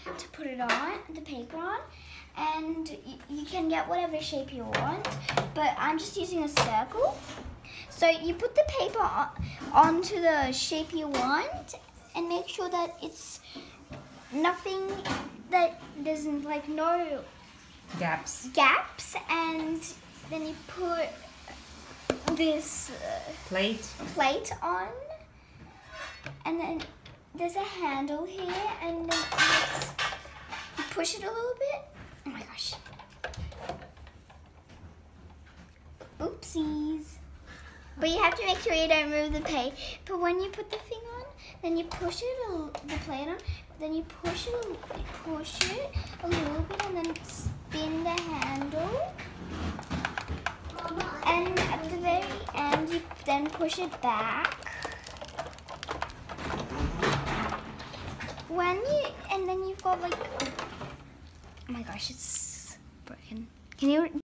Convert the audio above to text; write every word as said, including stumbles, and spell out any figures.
to put it on, the paper on, and you, you can get whatever shape you want, but I'm just using a circle. So you put the paper on, onto the shape you want, and make sure that it's nothing, that there's like no gaps. gaps, and then you put this uh, plate plate on, and then there's a handle here, and then it's, you push it a little bit. Oh my gosh. Oopsies. But you have to make sure you don't move the paper. But when you put the thing on, then you push it, a, the plate on, then you push it, a- push it a little bit, and then spin the handle. And at the very end, you then push it back. When you, and then you've got like, oh my gosh, it's broken. Can you